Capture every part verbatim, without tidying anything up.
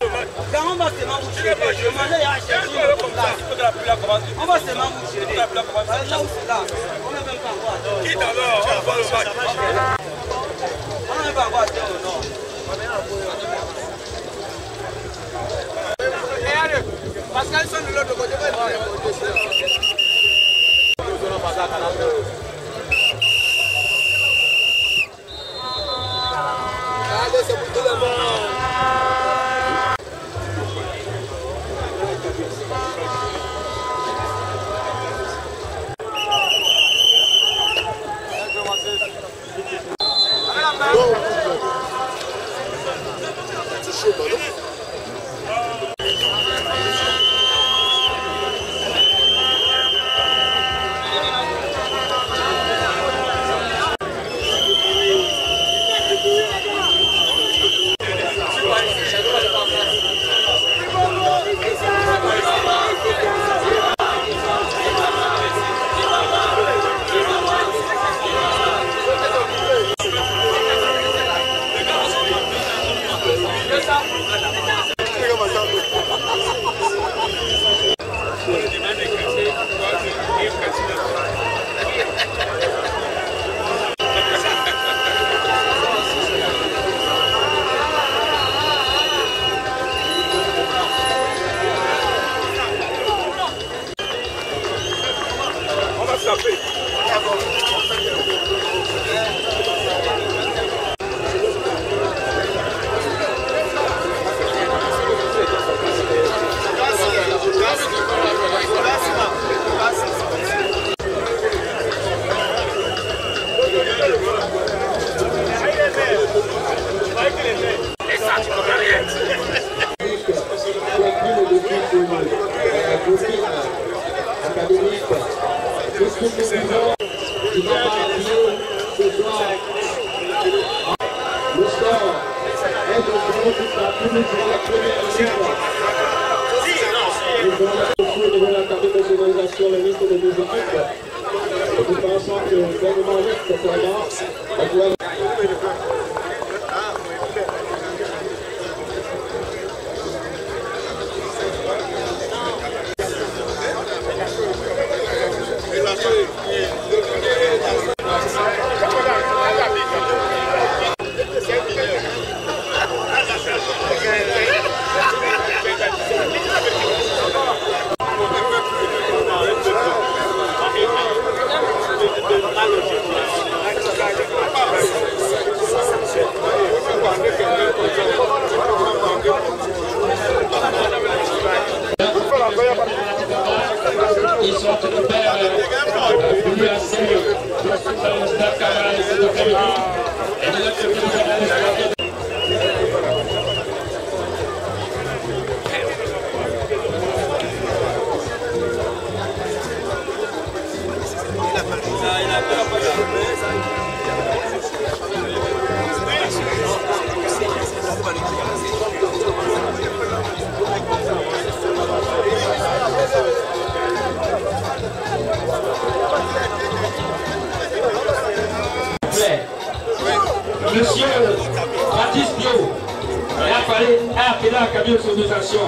Quand on va seulement vous chercher, demandez à chercher votre place. On va seulement vous chercher. Là où c'est là, on n'a même pas voir. Qui d'abord? On va le bac. On n'a même pas voir terre au nord. Pascal sont de l'autre côté. Allez, c'est pour tout le monde. C'est chaud, pardon. Ils sont de père lui à ses Monsieur Baptiste Bio, il a fallu appeler la cabine de sonorisation.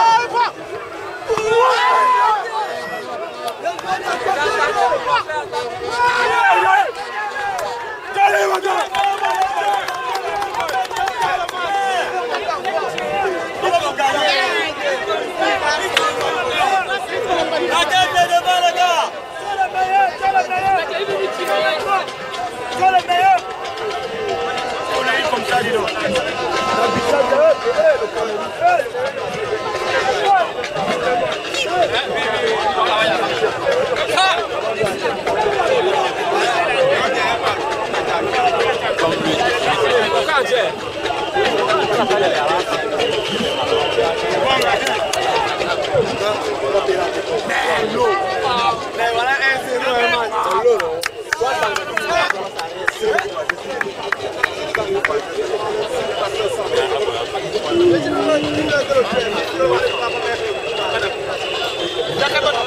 Gracias. Gracias.